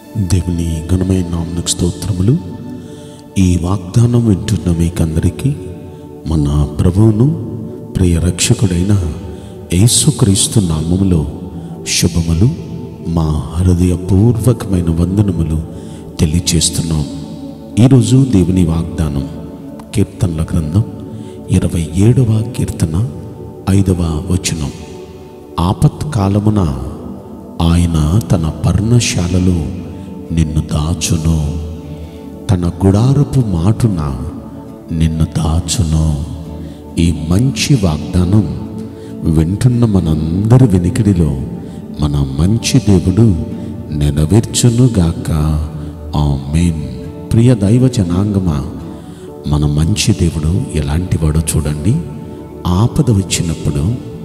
దేవుని ఘనమైన నామమునకు స్తోత్రములు. ఈ వాగ్దానం వింటున్న మీకందరికీ మన ప్రభువును ప్రియ రక్షకుడైన యేసుక్రీస్తు నామములో శుభములు, మా హృదయపూర్వకమైన వందనములు తెలియచేస్తున్నాం. ఈరోజు దేవుని వాగ్దానం కీర్తనల గ్రంథం 27వ కీర్తన 5వ వచనం. ఆపత్కాలమున ఆయన తన పర్ణశాలలో నిన్ను దాచును, తన గుడారపు మాటున నిన్ను దాచును. ఈ మంచి వాగ్దానం వింటున్న మనందరి వెనుకడిలో మన మంచి దేవుడు నెరవేర్చునుగాక. ఆమేన్. ప్రియ దైవ జనాంగమా, మన మంచి దేవుడు ఎలాంటి వాడో చూడండి. ఆపద వచ్చినప్పుడు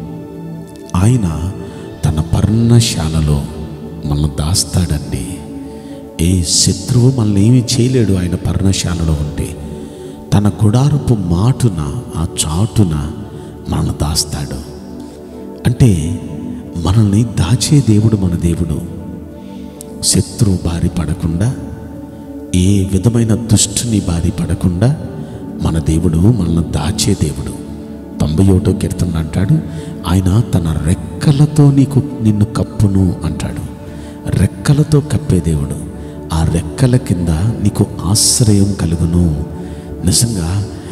ఆయన తన పర్ణశాలలో మనల్ని దాస్తాడండి. ఏ శత్రువు మనల్ని ఏమీ చేయలేడు. ఆయన పర్ణశాలలో ఉంటే తన గుడారపు మాటున, ఆ చాటున మనల్ని దాస్తాడు. అంటే మనల్ని దాచే దేవుడు మన దేవుడు. శత్రువు బారి పడకుండా, ఏ విధమైన దుష్టుని బారి పడకుండా మన దేవుడు మనల్ని దాచే దేవుడు. 91వ కీర్తన అంటాడు, ఆయన తన రెక్కలతో నిన్ను కప్పును అంటాడు. రెక్కలతో కప్పే దేవుడు. ఆ రెక్కల కింద నీకు ఆశ్రయం కలుగును. నిజంగా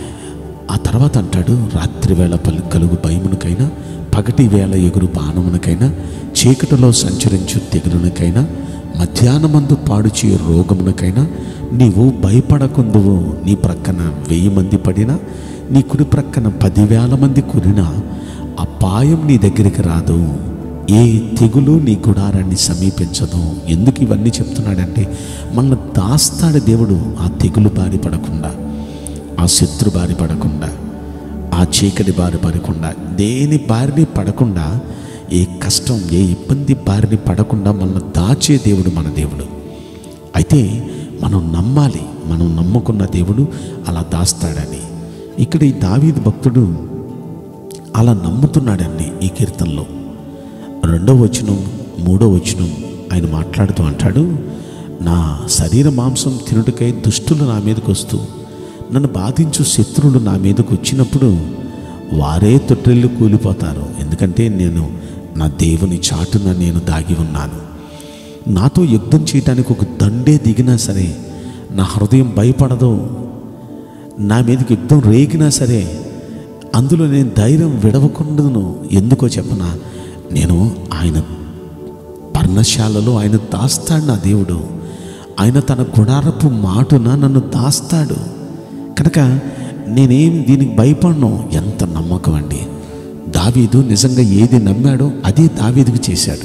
ఆ తర్వాత అంటాడు, రాత్రి వేళ కలుగు భయమునకైనా, పగటి వేళ ఎగురు బాణమునకైనా, చీకటిలో సంచరించు తెగులునకైనా, మధ్యాహ్నమందు పాడుచే రోగమునకైనా నీవు భయపడకుందువు. నీ ప్రక్కన 1000 మంది పడినా, నీ కుడి ప్రక్కన 10,000 మంది కూలినా అపాయం నీ దగ్గరికి రాదు. ఏ తెగులు నీ గుడారాన్ని సమీపించదు. ఎందుకు ఇవన్నీ చెప్తున్నాడంటే మనల్ని దాస్తాడు దేవుడు. ఆ తెగులు బారి పడకుండా, ఆ శత్రు బారి పడకుండా, ఆ చీకటి బారి పడకుండా, దేని బారిని పడకుండా, ఏ కష్టం, ఏ ఇబ్బంది బారిని పడకుండా మనల్ని దాచే దేవుడు మన దేవుడు. అయితే మనం నమ్మాలి, మనం నమ్ముకున్న దేవుడు అలా దాస్తాడని. ఇక్కడ ఈ దావీదు భక్తుడు అలా నమ్ముతున్నాడండి. ఈ కీర్తనలో 2వ వచనం 3వ వచనం ఆయన మాట్లాడుతూ అంటాడు, నా శరీర మాంసం తినుటకై దుష్టులు నా మీదకు వస్తూ నన్ను బాధించు శత్రువులు నా మీదకు వచ్చినప్పుడు వారే తొట్టిల్లు కూలిపోతారు. ఎందుకంటే నేను నా దేవుని చాటున నేను దాగి ఉన్నాను. నాతో యుద్ధం చేయడానికి ఒక దండే దిగినా సరే నా హృదయం భయపడదు. నా మీదకి యుద్ధం రేగినా సరే అందులో నేను ధైర్యం విడవకుండాను. ఎందుకో చెప్పనా, నేను ఆయన పర్ణశాలలో ఆయన దాస్తాడు నా దేవుడు. ఆయన తన గుడారపు మాటున నన్ను దాస్తాడు. కనుక నేనేం దీనికి భయపడను. ఎంత నమ్మకం అండి. దావీదు నిజంగా ఏది నమ్మాడో అదే దావీదుకు చేశాడు.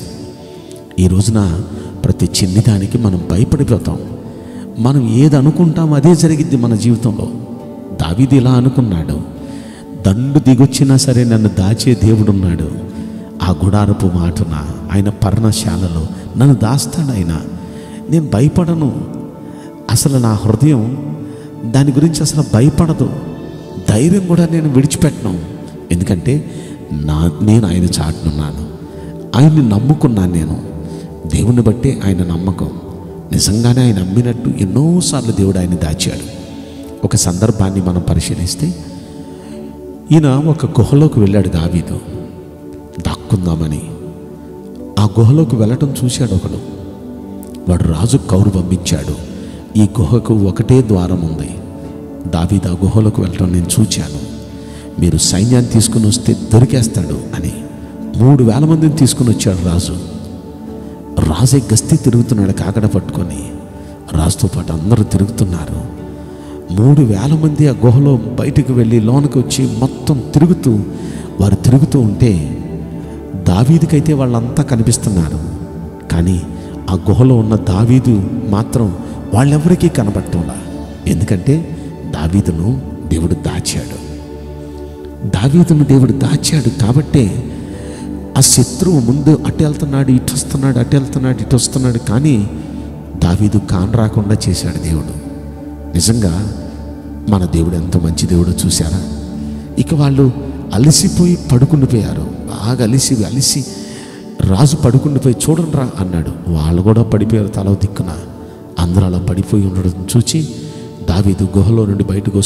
ఈ రోజున ప్రతి చిన్నదానికి మనం భయపడిపోతాం. మనం ఏది అనుకుంటాం అదే జరిగిద్ది మన జీవితంలో. దావీదు ఇలా అనుకున్నాడు, దండు దిగొచ్చినా సరే నన్ను దాచే దేవుడున్నాడు. ఆ గుడారపు మాటున, ఆయన పర్ణశాలలో నన్ను దాస్తాడు ఆయన. నేను భయపడను. అసలు నా హృదయం దాని గురించి అసలు భయపడదు. ధైర్యం కూడా నేను విడిచిపెట్టను. ఎందుకంటే నేను ఆయన చాటునున్నాను. ఆయన్ని నమ్ముకున్నాను. నేను దేవుని బట్టి ఆయన నమ్మకం. నిజంగానే ఆయన నమ్మినట్టు ఎన్నోసార్లు దేవుడు ఆయన దాచాడు. ఒక సందర్భాన్ని మనం పరిశీలిస్తే, ఈయన ఒక గుహలోకి వెళ్ళాడు దావీదు దాక్కుందామని. ఆ గుహలోకి వెళ్ళటం చూశాడు ఒకడు. వాడు రాజు కౌరు పంపించాడు. ఈ గుహకు ఒకటే ద్వారం ఉంది. దావీదు ఆ గుహలోకి వెళ్ళటం నేను చూశాను. మీరు సైన్యాన్ని తీసుకుని వస్తే దొరికేస్తాడు అని 3,000 మందిని తీసుకుని వచ్చాడు రాజు. రాజే గస్తీ తిరుగుతున్నాడు కాకడ పట్టుకొని. రాజుతో పాటు అందరూ తిరుగుతున్నారు. 3,000 మంది ఆ గుహలో బయటకు వెళ్ళి లోనికి వచ్చి మొత్తం వారు తిరుగుతూ ఉంటే దావీదుకైతే వాళ్ళంతా కనిపిస్తున్నారు. కానీ ఆ గుహలో ఉన్న దావీదు మాత్రం వాళ్ళెవరికీ కనబడుతుందా. ఎందుకంటే దావీదును దేవుడు దాచాడు. దావీదును దేవుడు దాచాడు కాబట్టే ఆ శత్రువు ముందు అటు వెళ్తున్నాడు, ఇటు వస్తున్నాడు, అటు వెళ్తున్నాడు, ఇటు వస్తున్నాడు. కానీ దావీదు రాకుండా చేశాడు దేవుడు. నిజంగా మన దేవుడు ఎంత మంచి దేవుడో చూశారా. ఇక వాళ్ళు అలసిపోయి పడుకుండిపోయారు. బాగా అలిసి రాజు పడుకుండిపోయి చూడండి రా అన్నాడు. వాళ్ళు కూడా పడిపోయారు తల దిక్కున. అందరూ అలా పడిపోయి ఉండడం చూచి దావీదు గుహలో నుండి బయటకు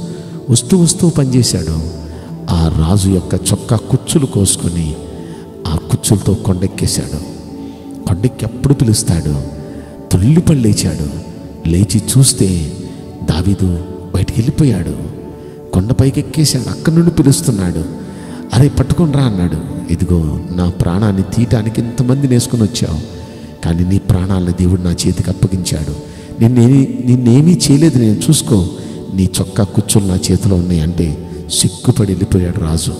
వస్తూ పనిచేశాడు. ఆ రాజు యొక్క చొక్కా కుచ్చులు కోసుకొని ఆ కుచ్చులతో కొండెక్కేశాడు. కొండెక్కి అప్పుడు పిలుస్తాడు. తుల్లిపడి లేచాడు. లేచి చూస్తే దావీదు బయటికి వెళ్ళిపోయాడు. కొండపైకి ఎక్కేశాడు. అక్కడి నుండి పిలుస్తున్నాడు. అరే పట్టుకొని రా అన్నాడు. ఇదిగో నా ప్రాణాన్ని తీయటానికి ఇంతమంది నేసుకొని వచ్చావు, కానీ నీ ప్రాణాలను దేవుడు నా చేతికి అప్పగించాడు. నిన్నేమీ చేయలేదు, నేను చూసుకో, నీ చొక్కా కుచ్చులు నా చేతిలో ఉన్నాయి అంటే సిగ్గుపడి వెళ్ళిపోయాడు రాజు.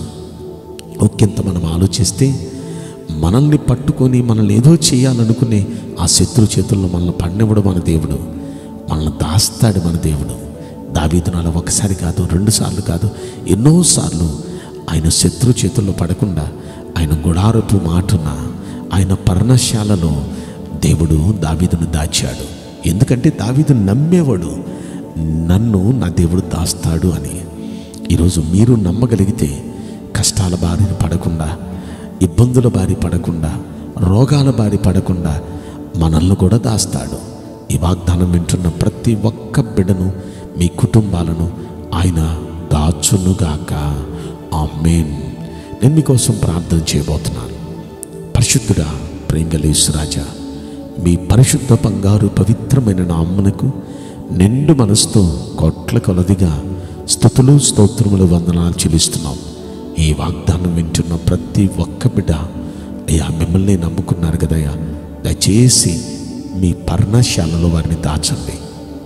ఒకంత మనం ఆలోచిస్తే మనల్ని పట్టుకొని మనల్ని ఏదో చేయాలనుకునే ఆ శత్రు చేతుల్లో మనల్ని పడినప్పుడు మన దేవుడు మనల్ని దాస్తాడు. మన దేవుడు దావీదును అలా ఒకసారి కాదు, 2 సార్లు కాదు, ఎన్నోసార్లు ఆయన శత్రు చేతుల్లో పడకుండా ఆయన గుడారపు మాటున ఆయన పర్ణశాలలో దేవుడు దావీదును దాచాడు. ఎందుకంటే దావీదు నమ్మేవాడు, నన్ను నా దేవుడు దాస్తాడు అని. ఈరోజు మీరు నమ్మగలిగితే కష్టాల బారిన పడకుండా, ఇబ్బందుల బారి పడకుండా, రోగాల బారి పడకుండా మనల్ని కూడా దాస్తాడు. ఈ వాగ్దానం వింటున్న ప్రతి ఒక్క బిడ్డను, మీ కుటుంబాలను ఆయన దాచునుగాక. ఆమేన్. నేను మీకోసం ప్రార్థన చేయబోతున్నాను. పరిశుద్ధుడా, ప్రేమగల యేసురాజా, మీ పరిశుద్ధ బంగారు పవిత్రమైన నామమునకు నిండు మనసుతో కోట్ల కొలదిగా స్తుతులు స్తోత్రములు వందనాలు చెల్లిస్తున్నాం. ఈ వాగ్దానం వింటున్న ప్రతి ఒక్క బిడ్డ అయ్యా మిమ్మల్ని నమ్ముకున్నారు కదయ్యా, దయచేసి మీ పర్ణశాలలో వారిని దాచండి,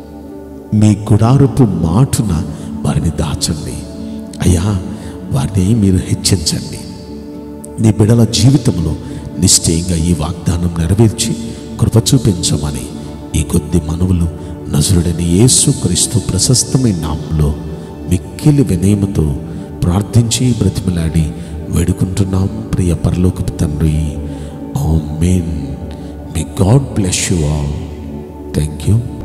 మీ గుడారపు మాటున వారిని దాచండి అయ్యా. వారిని మీరు హెచ్చించండి. నీ బిడ్డల జీవితంలో నిశ్చయంగా ఈ వాగ్దానం నెరవేర్చి కృప చూపించమని ఈ కొద్ది మనవులు నజరుడైన యేసుక్రీస్తు ప్రశస్తమైన నామంలో మిక్కిలి వినయముతో ప్రార్థించి బ్రతిమలాడి వేడుకుంటున్నాం ప్రియ పరలోకపు తండ్రి. ఆమేన్. May God bless you all. Thank you.